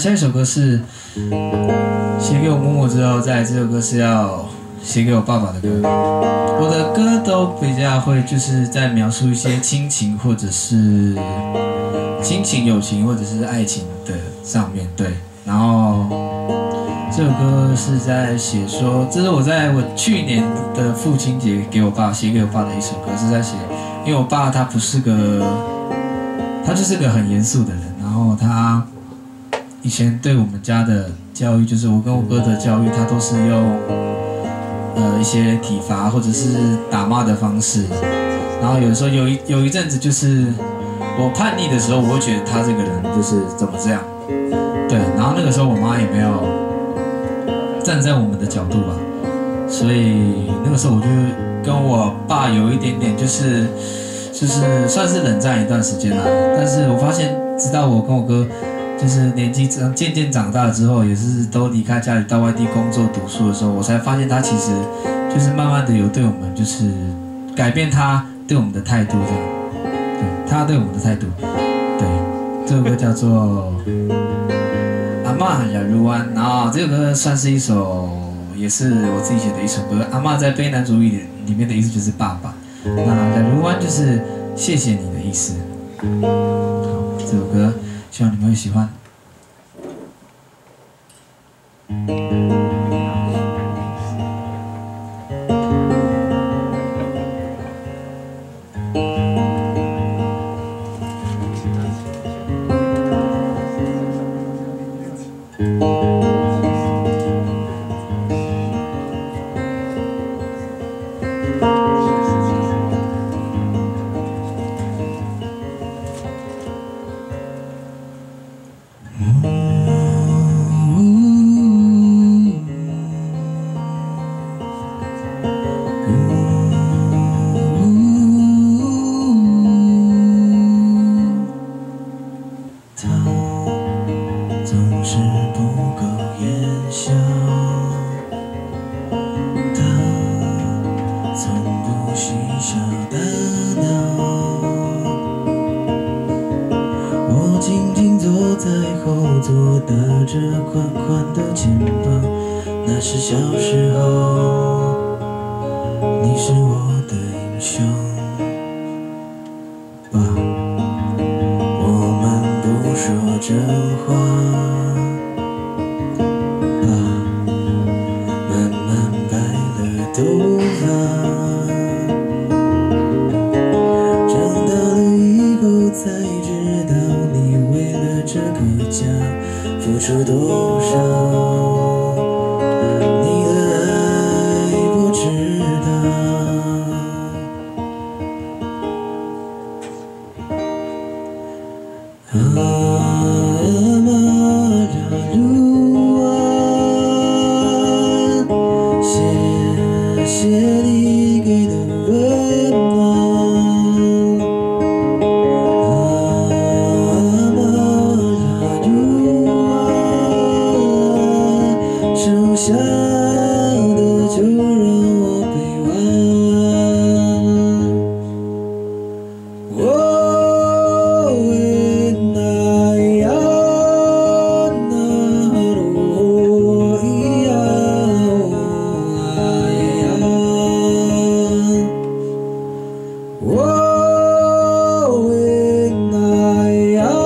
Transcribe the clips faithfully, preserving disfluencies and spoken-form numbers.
下一首歌是写给我默默之后，再来这首歌是要写给我爸爸的歌。我的歌都比较会就是在描述一些亲情或者是亲情、友情或者是爱情的上面，对。然后这首歌是在写说，这是我在我去年的父亲节给我爸写给我爸的一首歌，是在写，因为我爸他不是个，他就是个很严肃的人，然后他以前对我们家的教育，就是我跟我哥的教育，他都是用呃一些体罚或者是打骂的方式，然后有的时候有一有一阵子就是我叛逆的时候，我会觉得他这个人就是怎么这样，对，然后那个时候我妈也没有站在我们的角度吧，所以那个时候我就跟我爸有一点点就是就是算是冷战一段时间啦，但是我发现直到我跟我哥就是年纪渐渐长大了之后，也是都离开家里到外地工作读书的时候，我才发现他其实就是慢慢的有对我们就是改变他对我们的态度这样，对他对我们的态度，对，这首歌叫做阿嬷雅如湾，然后这首歌算是一首也是我自己写的一首歌，阿嬷在卑南族语里面的意思就是爸爸，那雅如湾就是谢谢你的意思。好，这首歌希望你们会喜欢。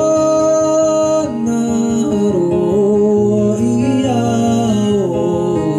哦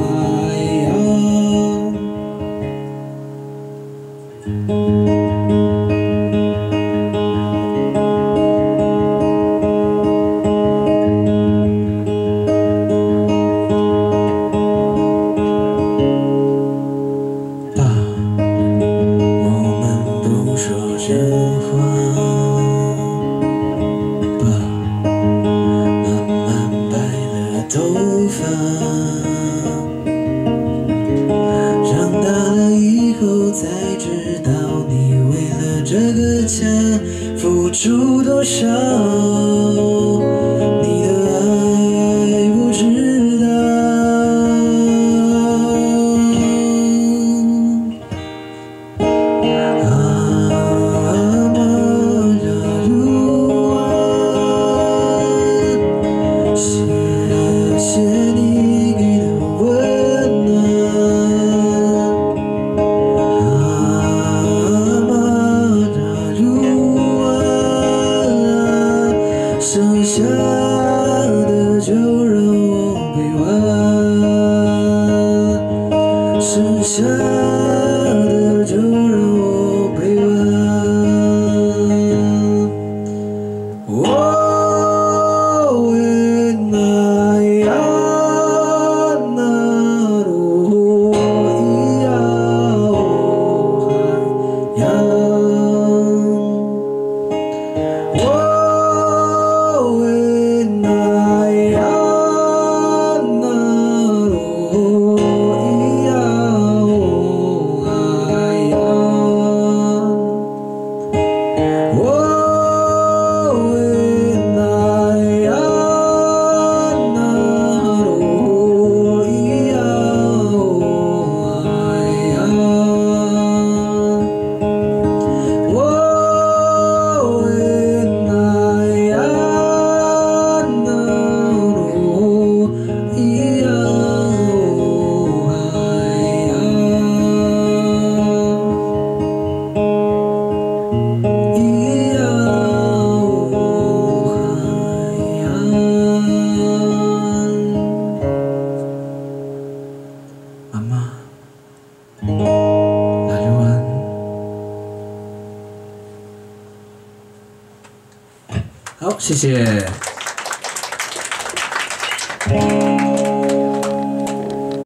剩下的就让我陪伴。我为那呀那路咿呀哦海洋，我为那呀那路咿呀哦海洋，我为那呀那路咿呀哦海洋，我为那呀那路咿呀哦海洋，咿呀哦海洋。妈妈，那就完。好，谢谢。